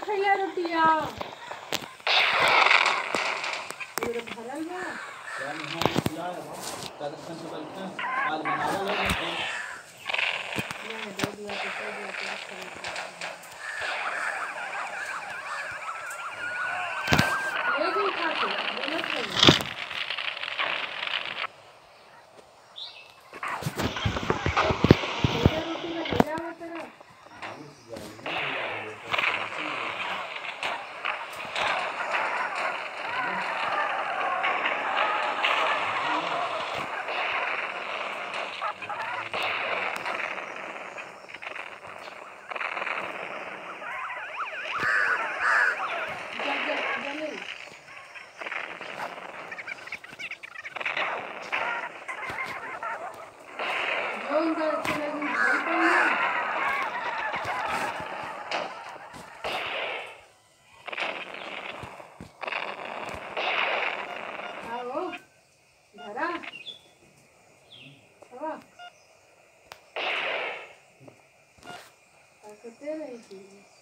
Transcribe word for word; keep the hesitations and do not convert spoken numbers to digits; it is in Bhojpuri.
खैया रोटिया पूरा भरल बा क्या नहीं हम खिला है बा ज्यादा सन से बैठते हैं आज बनावा लोग हैं नहीं दो दिया तो सौ दिया तो ये भी खा के बोलत है खैया रोटी में ले जाओ तेरा Aku tell you.